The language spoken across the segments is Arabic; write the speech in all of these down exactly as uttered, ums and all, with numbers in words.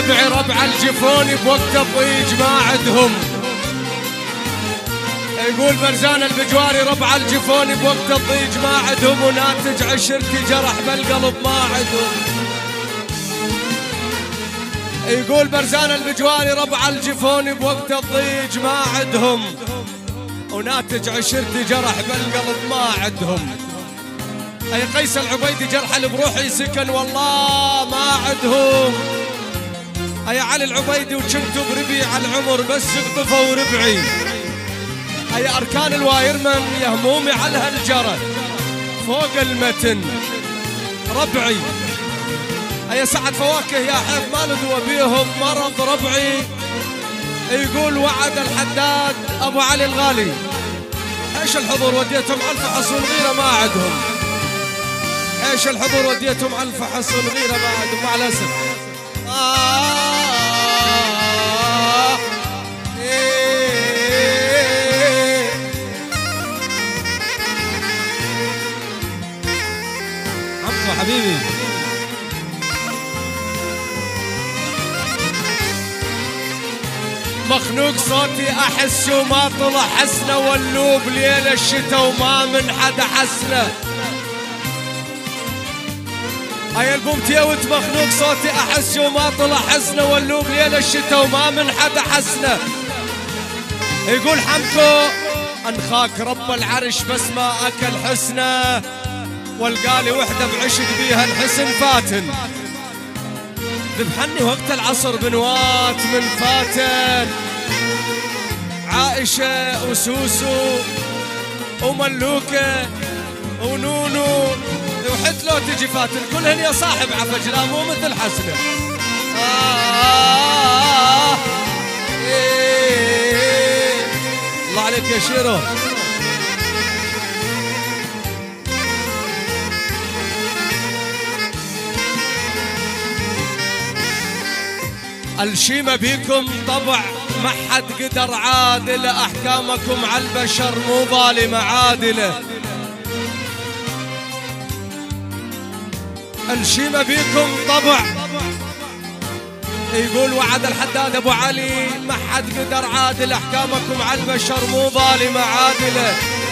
ربعي ربع الجفون بوقت الضيج ما عدهم. يقول برزان البجواري ربع الجفون بوقت الضيج ما عدهم، وناتج عشرتي جرح بالقلب ما عدهم. يقول برزان البجواري ربع الجفون بوقت الضيج ما عدهم، وناتج عشرتي جرح بالقلب ما عدهم. اي قيس العبيدي جرح بروحي سكن والله ما عدهم. اي علي العبيدي وكنتوا بربيع العمر بس اقطفوا ربعي. اي اركان الوايرمن يا همومي على هالجرى فوق المتن ربعي. اي سعد فواكه يا حب ما ندوى بيهم مرض ربعي. يقول وعد الحداد ابو علي الغالي ايش الحضور وديتهم على الفحص والغيره ما عدهم. ايش الحضور وديتهم على الفحص والغيره ما عدهم مع الاسف. آه إيه عمو حبيبي مخنوق صوتي احس وما طلع حسنه، واللوب ليل الشتا وما من حدا حسنه. اي البومتيوت مخنوق صوتي احس وما طلع حسنه، واللوب ليل الشتا وما من حدا حسنه. يقول حمكو انخاك رب العرش بس ما اكل حسنه، والقالي وحده بعشق بيها الحسن فاتن. ذبحني وقت العصر بنوات من فاتن، عائشة وسوسو وملوكة ونونو وحت لو تجي فاتن كلهن يا صاحب عفج لا مو مثل حسنة. آه إيه الله عليك يا شيرو. الشيمة بيكم طبع ما حد قدر عادل، أحكامكم على البشر مو ظالمة عادلة. الشيمة بيكم طبع يقول وعد الحداد أبو علي ما حد قدر عادل، أحكامكم على البشر مو ظالمة عادلة.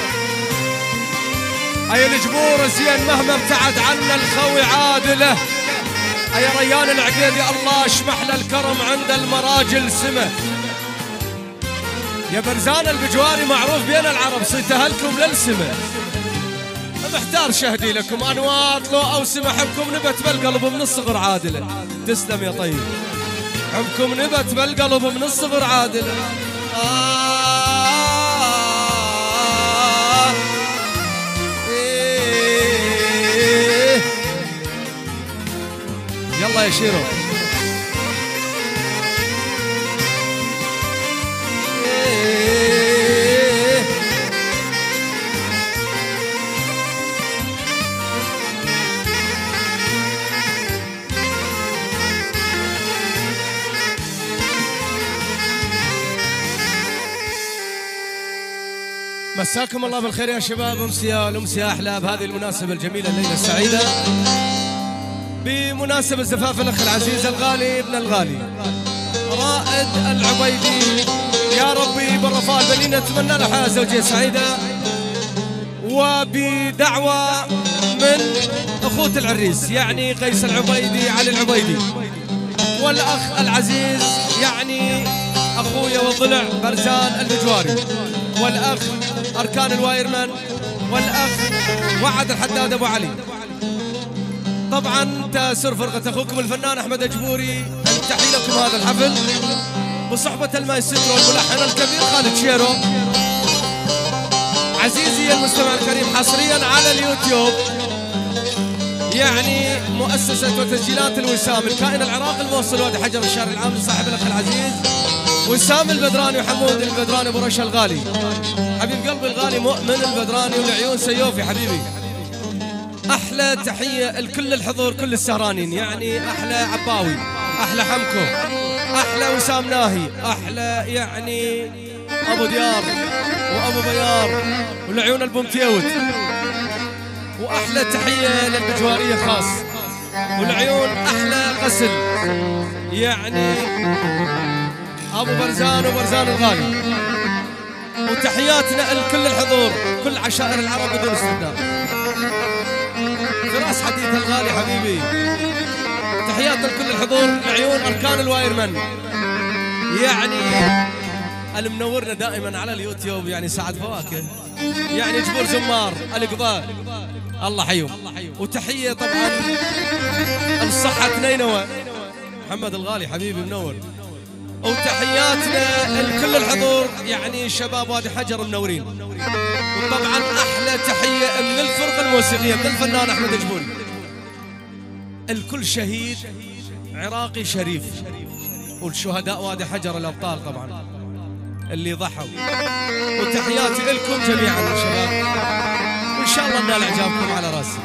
أي الجبور زين مهما ابتعد عنا الخوي عادلة. يا ريان العقيدي الله اشمح له الكرم عند المراجل سمه. يا برزان البجواري معروف بين العرب صيته لكم للسمه. محتار شهدي لكم انواط لو او سمه، حبكم نبت بالقلب من الصغر عادله. تسلم يا طيب حبكم نبت بالقلب من الصغر عادله. آه إيه يلا يا شيرو. إيه مساكم الله بالخير يا شباب. امسيا الامسيا احلى بهذه المناسبه الجميله الليله السعيده بمناسبة زفاف الأخ العزيز الغالي ابن الغالي رائد العبيدي. يا ربي بالرفاه بنينا نتمنى له حياة زوجية سعيدة، وبدعوة من أخوة العريس يعني قيس العبيدي علي العبيدي، والأخ العزيز يعني أخويا والضلع برزان البجواري، والأخ أركان الوايرمان، والأخ وعد الحداد أبو علي. طبعا تأسر فرقة أخوكم الفنان أحمد أجبوري أن تحيي لكم هذا الحفل بصحبة المايسترو والملحن الكبير خالد شيرو. عزيزي المستمع الكريم حصريا على اليوتيوب يعني مؤسسة وتسجيلات الوسام الكائن العراقي الموصل وادي حجر الشارع العام لصاحب الأخ العزيز وسام البدراني وحمود البدراني أبو رشا الغالي، حبيب قلبي الغالي مؤمن البدراني والعيون سيوفي حبيبي. احلى تحيه لكل الحضور كل السهرانين يعني احلى عباوي، احلى حمكو، احلى وسام ناهي، احلى يعني ابو ديار وابو بيار والعيون البومتيوت، واحلى تحيه للبجواريه خاص والعيون أحلى غسل، يعني أبو برزان وبرزان الغالي. وتحياتنا لكل الحضور، كل عشائر العرب بدون استثناء. فراس حديث الغالي حبيبي، تحياتنا لكل الحضور. العيون أركان الوايرمن، يعني المنورنا دائما على اليوتيوب، يعني سعد فواكه، يعني جبور زمار القضاء، الله حيهم. وتحية طبعا الصحة نينوى محمد الغالي حبيبي منور. وتحياتنا لكل الحضور، يعني شباب وادي حجر منورين. وطبعا احلى تحية من الفرقة الموسيقية من الفنان احمد جبوري. الكل شهيد عراقي شريف، والشهداء وادي حجر الابطال طبعا اللي ضحوا. وتحياتي لكم جميعا يا شباب، وان شاء الله نال اعجابكم على راسي.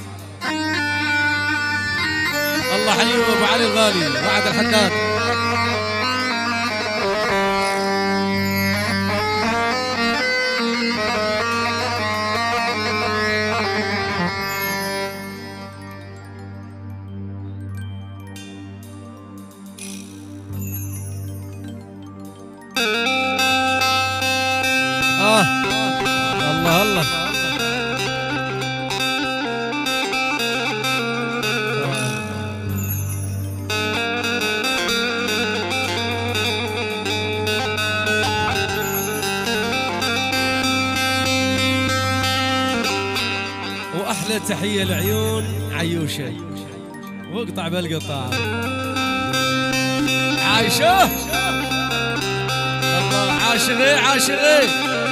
الله حيهم ابو علي الغالي وعد الحداد. آه الله الله وأحلى تحية لعيون عيوشة، واقطع بالقطاع عايشة. الله عاشقي عاشقي.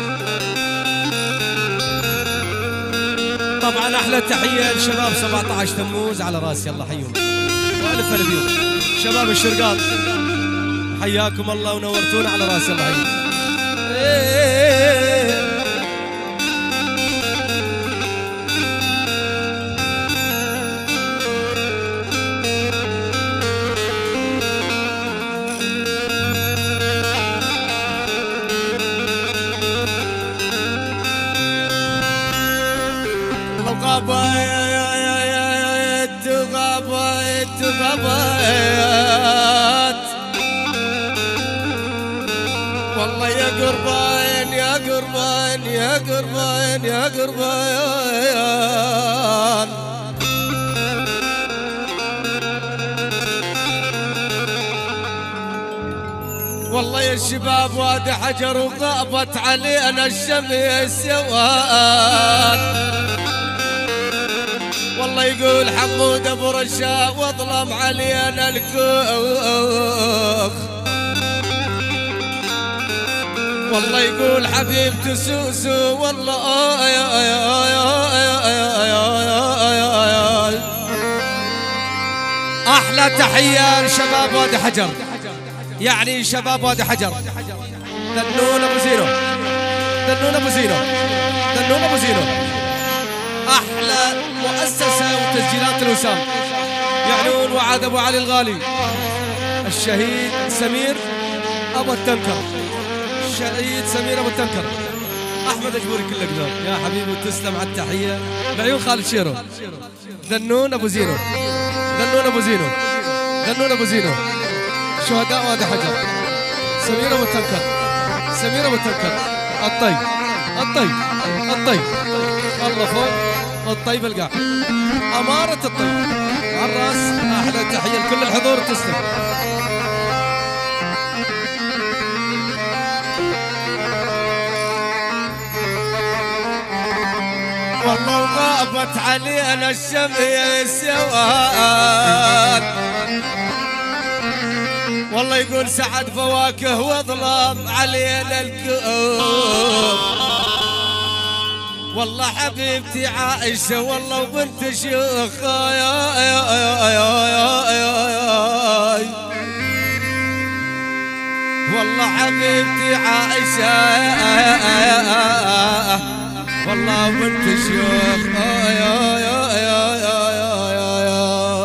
طبعا احلى تحيه لشباب سبعة عشر تموز على راسي، الله حيهم والف البيوت. شباب الشرقاط حياكم الله ونورتونا على راسي، الله حيهم. غابت غابت غابت والله يا قربان يا قربان يا قربان يا قربان. والله يا الشباب وادي حجر وغابت علينا الشمس يوان. والله يقول حمود ابو رشا واظلم علينا الكوخ. والله يقول حبيبتي سوسو والله يا يا يا يا يا. احلى تحيه لشباب وادي حجر، يعني شباب وادي حجر. دنون ابو زينو، دنون ابو زينو، دنون ابو زينو. احلى مؤسسه وتسجيلات الوسام، يعنون وعد ابو علي الغالي، الشهيد سمير ابو التنكر، الشهيد سمير ابو التنكر. احمد جبوري كله قدام يا حبيبي، وتسلم على التحيه. بعيون خالد شيرو. ذنون ابو زينو، ذنون ابو زينو، ذنون ابو زينو. شهداء وادي حجر، سمير ابو التنكر، سمير ابو التنكر. الطيب الطيب الطيب الله فوق الطيب القاع، أمارة الطيب على الراس. أحلى تحية لكل الحضور، تسلم. والله وغابت علينا الشمس يوان. والله يقول سعد فواكه واظلم علينا الكوب. والله حبيبتي عائشة والله وبنت شيوخ يا يا يا يا يا يا. والله حبيبتي عائشة والله وبنت شيوخ يا يا يا يا يا.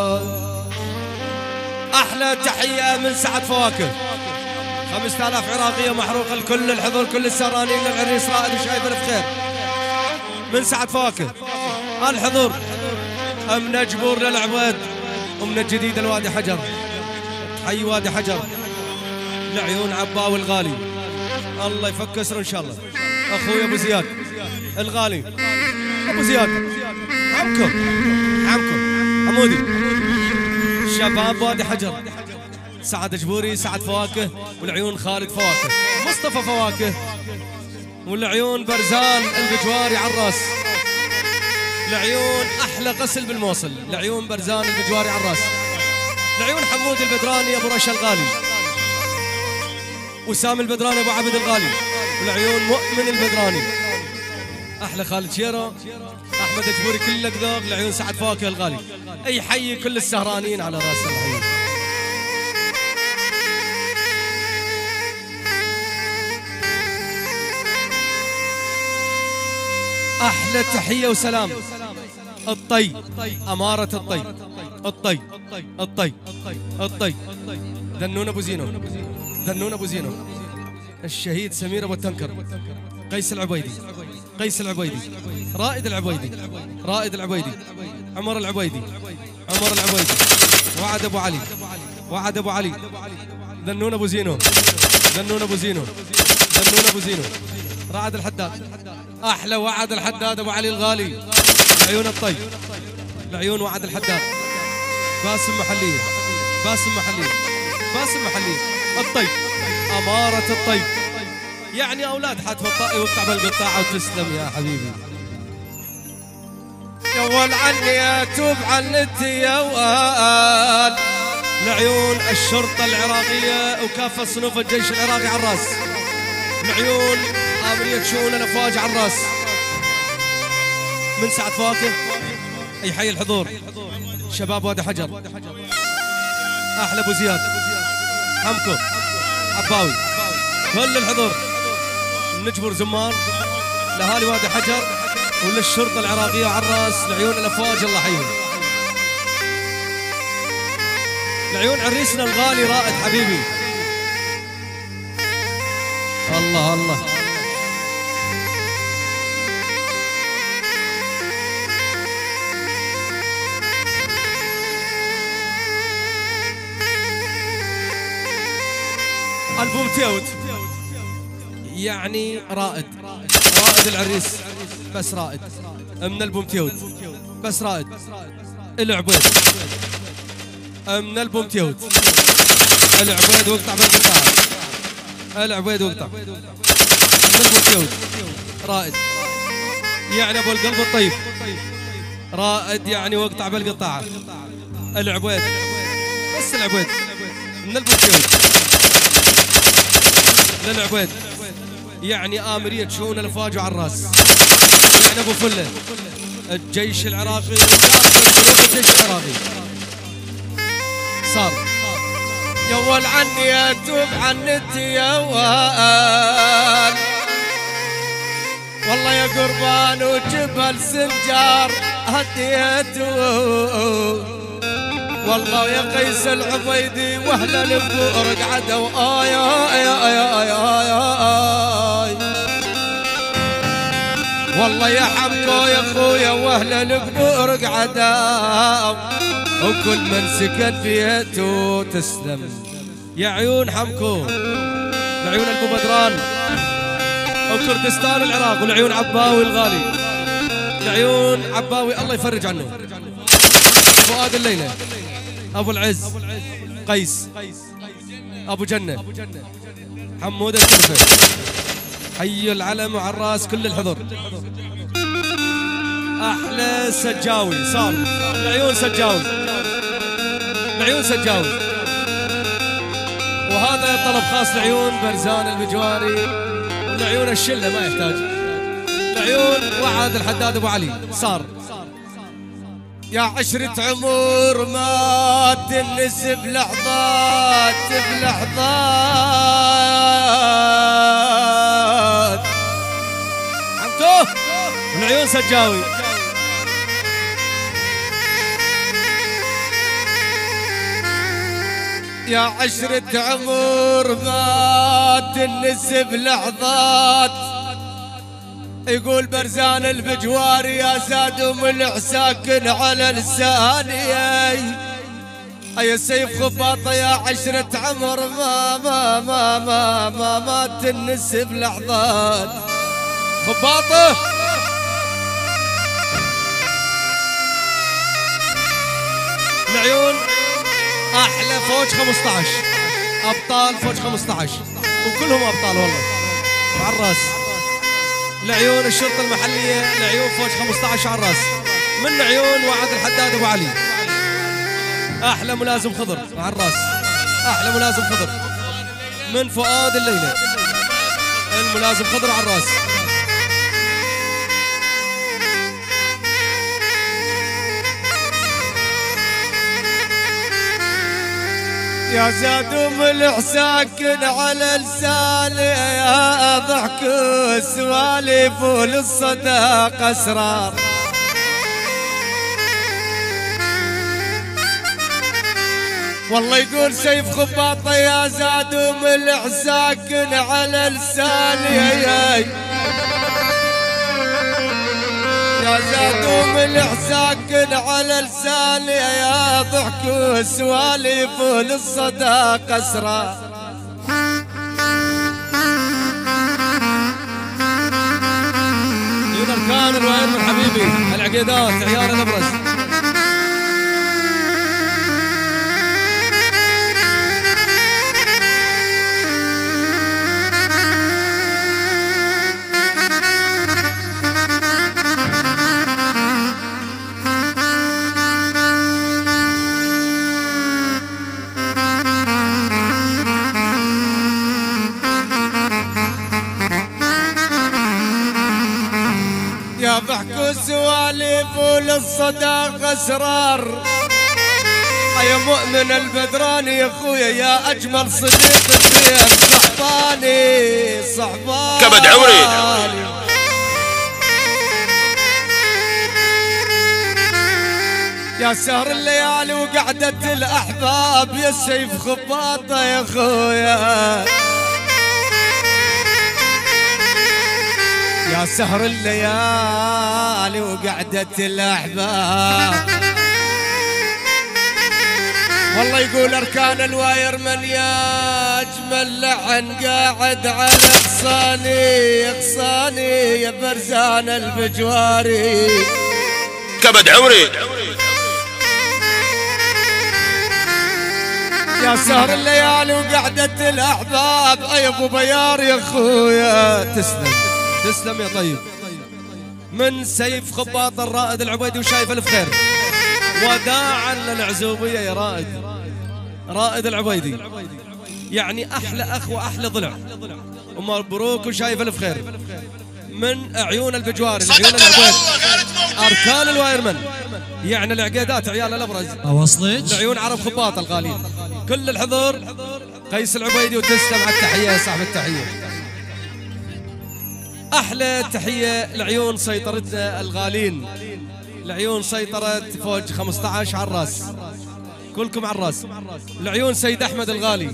أحلى تحية من سعد فواكه، خمسة آلاف عراقية محروقة لكل الحضور، كل السهرانين للعريس رائد وشايف ألف خير. من سعد فواكه الحضور، أمنة جبور للعباد، ومن الجديد الوادي حجر، حي وادي حجر لعيون عباوي الغالي، الله يفك اسره ان شاء الله. اخوي ابو زياد الغالي، ابو زياد عمكم عمكم حمودي، شباب وادي حجر، سعد جبوري، سعد فواكه، والعيون خالد فواكه، مصطفى فواكه، والعيون برزان البجواري على الراس، العيون احلى غسل بالموصل، العيون برزان البجواري على الراس، العيون حمود البدراني ابو رشا الغالي، وسام البدراني ابو عبد الغالي، والعيون مؤمن البدراني، احلى خالد شيرة، احمد جبوري كل ذوق، العيون سعد فواكه الغالي. اي حي كل السهرانين على راس الحي. احلى تحيه وسلام الطي، اماره الطي، الطي الطي الطي، ذنون ابو زينو، ذنون ابو زينو، الشهيد سمير ابو التنكر، قيس العبيدي، قيس العبيدي، رائد العبيدي، رائد العبيدي، عمر العبيدي، عمر العبيدي، وعد ابو علي، وعد ابو علي، ذنون ابو زينو، ذنون ابو زينو، ذنون ابو زينو، رعد الحداد، احلى وعد الحداد ابو علي الغالي، العيون الطي، العيون وعد الحداد، باسم محليه، باسم محليه، باسم محليه، الطي، اماره الطي، يعني اولاد حتف الطائي واقطع بالقطاعه وتسلم يا حبيبي. يا ول عني اتوب عنتي يا وال، العيون الشرطه العراقيه وكافه صنوف الجيش العراقي على الراس، العيون امريه شؤون الافواج على الراس، من سعد فواكه اي حي الحضور، شباب وادي حجر، احلى ابو زياد، حمكو عباوي، كل الحضور، نجبر زمان لاهالي وادي حجر وللشرطه العراقيه على الراس، العيون الافواج الله يحييهم، العيون عريسنا الغالي رائد حبيبي، الله الله. البومتيوت يعني رائد، رائد العريس بس رائد من البومتيوت، بس رائد العبيد من البومتيوت، العبيد وقطع بالقطاع، العبيد وقطع من البومتيوت، رائد يعني ابو القلب الطيب، رائد يعني وقطع بالقطاع، العبيد بس العبيد من البومتيوت للعبيد، يعني آمرية شؤون الأفواج على الراس، يعني أبو فلة الجيش العراقي وكافة الجيش العراقي صار. يا ول عني أتوب عنتي يا وال، والله يا قربان وجبل سنجار هديته، والله يا قيس العبيدي واهل البؤر قعدوا آي آي آي آي آي آي، والله يا حمكو يا خويا واهل البؤر قعدوا وكل من سكن بيته تسلم. يا عيون حمكو، العيون ابو بدران وكردستان العراق، والعيون عباوي الغالي، العيون عباوي الله يفرج عنه، فؤاد الليله، ابو العز، قيس، ابو جنه، حمود الكرفه، حي العلم وعلى الراس كل الحضور، احلى سجاوي صار، العيون سجاوي، العيون سجاوي، وهذا طلب خاص لعيون برزان البجواري والعيون الشله ما يحتاج، العيون وعد الحداد ابو علي صار. يا عشرة عمر ما تنسب لحظات بلحظات، عمكو العيون سجاوي، يا عشرة عمر ما تنسب لحظات، يقول برزان البجواري يا زادهم العساكن على لساني، أي سيف خباطة يا عشرة عمر ما ما ما ما ما ما تنسب لحظات خباطة. العيون أحلى فوج خمسة عشر أبطال فوج خمسة عشر وكلهم أبطال والله على الراس. العيون الشرطة المحلية العيون فوج خمسة عشر على الراس من عيون وعد الحداد أبو علي. أحلى ملازم خضر على الراس أحلى ملازم خضر من فؤاد الليلة الملازم خضر على الراس. يا زاد ملح ساكن على لساني يا ضحك سوالف وللصداق اسرار. والله يقول سيف خباطة يا زاد ملح ساكن على لساني يا زاد ملح ساكن على لساني يا ضحك سوالف للصداق اسرار. دون اركان الوين من حبيبي العقيدات عيال الابرز. يا ضحك سوالف وللصداق اسرار. يا مؤمن البدراني يا اخويا يا اجمل صديق الدين صحباني صحباني كبد عمري. يا سهر الليالي وقعدة الاحباب يا سيف خباطة يا اخويا يا سهر الليالي وقعدة الأحباب. والله يقول أركان الواير من يا أجمل لحن قاعد على أغصاني أغصاني يا برزان البجواري كبد عمري. يا سهر الليالي وقعدة الأحباب أي أبو بيار يا أخويا تسلم تسلم يا طيب. من سيف خباط الرائد العبيدي وشايف الف خير وداعا للعزوبية يا رائد رائد العبيدي يعني احلى اخ واحلى ضلع ومبروك وشايف الف خير من عيون البجواري عيون العبيد اركان الوايرمن يعني العقيدات عيال الابرز اوصلك العيون عرب خباط الغالين كل الحضور قيس العبيدي وتسلم على التحية يا صاحب التحية. أحلى تحية لعيون سيطرتنا الغالين العيون سيطرة فوج خمسة عشر على الراس كلكم على الراس. العيون سيد أحمد الغالي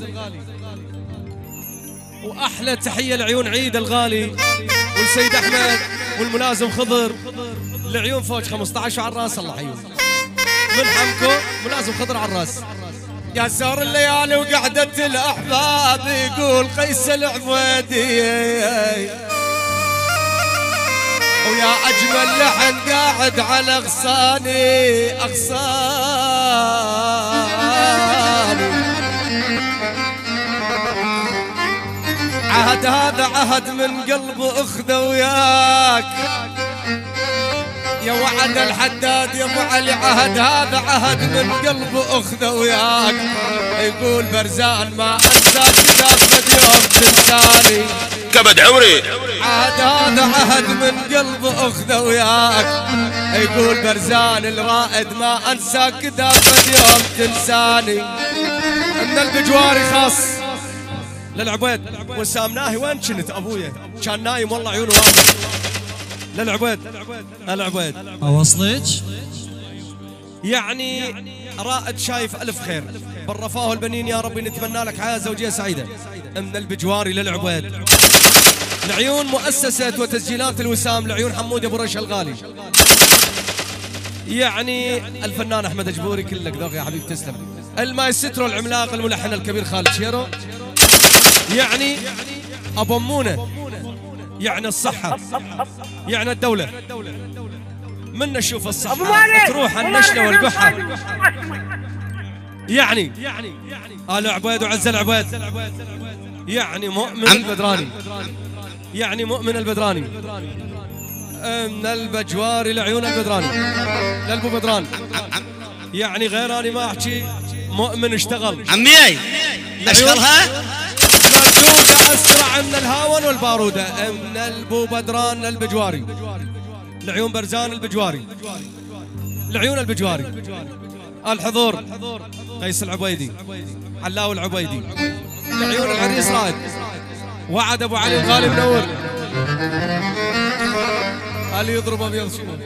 وأحلى تحية لعيون عيد الغالي والسيد أحمد والملازم خضر لعيون فوج خمسة عشر على الراس الله يحييهم. من حمكو ملازم خضر على الراس. يا سهر الليالي وقعدة الأحباب يقول قيس العبيدي ويا أجمل لحن قاعد على أغصاني أغصاني. عهد هذا عهد من قلب أخذه وياك يا وعد الحداد يا ابو علي عهد هذا عهد من قلب أخذه وياك. يقول برزان ما أنساك إذا فد يوم تنساني كبد عمري. عهد هذا عهد من قلب أخذه وياك. يقول برزان الرائد ما أنساك إذا فد يوم تنساني. إن البجواري خاص للعبيد وسام ناهي وين كنت أبويا كان نايم والله عيونه واضح للعبيد العبيد اوصلك يعني رائد شايف ألف خير بالرفاه البنين يا ربي نتمنى لك حياة زوجية سعيدة. من البجواري للعبيد لعيون مؤسسة وتسجيلات الوسام لعيون حمود أبو رشا الغالي يعني الفنان أحمد أجبوري كلك ذوق يا حبيبي تسلم. المايسترو العملاق الملحن الكبير خالد شيرو، يعني ابو امونه، يعني الصحه، يعني الدوله. من نشوف الصحه تروح النشله والقحه. يعني آل عبيد وعز العبيد، يعني مؤمن البدراني، يعني مؤمن البدراني من البجواري لعيون البدراني للبو بدران. يعني غير اني ما احكي، مؤمن اشتغل عمي اشغلها مردوده اسرع من الهاون والباروده. من البو بدران للبجواري لعيون برزان البجواري، لعيون البجواري. الحضور قيس العبيدي، علاو العبيدي، لعيون العريس رائد، وعد ابو علي الغالي منور. اللي يضرب ابيض شنو؟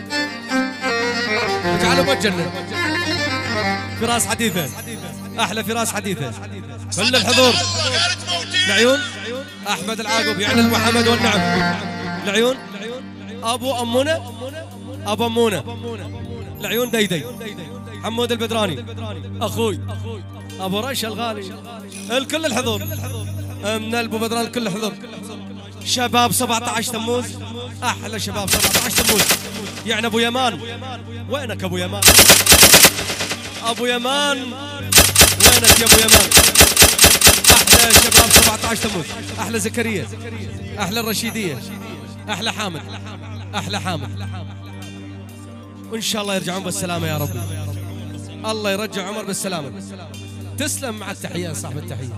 اجعله بالجنه. فراس حديثه، احلى فراس حديثه. كل الحضور لعيون احمد العاقب، يعني المحمد والنعم. لعيون ابو امونه، ابو امونه، لعيون ديدي حمود البدراني، اخوي ابو ريش الغالي. الكل الحضور من البو بدران، الكل الحضور. شباب سبعة عشر تموز، احلى شباب سبعة عشر تموز، يعني ابو يمان. وينك ابو يمان؟ ابو يمان وينك يا ابو يمان؟ احلى شباب سبعة عشر تموز، احلى زكريا، احلى الرشيديه، احلى حامد، احلى حامد. وان شاء الله يرجعون بالسلامه يا ربي. الله يرجع عمر بالسلامه. تسلم مع التحيه صاحب التحيه.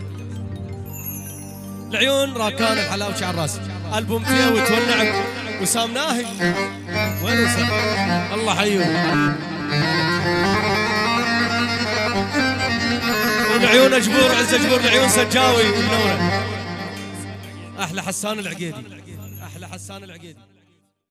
العيون راكان الحلاوشي على الراس، البوم فيها وتولع. وسام ناهي وين وسام؟ الله حيوه. والعيون جبور عز جبور، العيون سجاوي منوره. احلى حسان العقيدي، احلى حسان العقيدي.